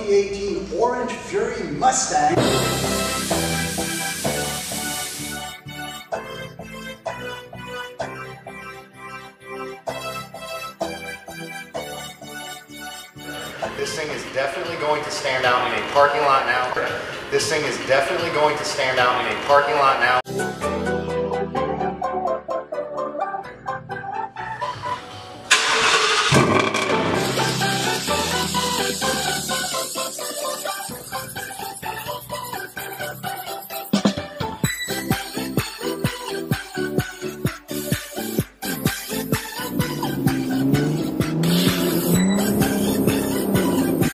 2018 Orange Fury Mustang. This thing is definitely going to stand out in a parking lot now. This thing is definitely going to stand out in a parking lot now.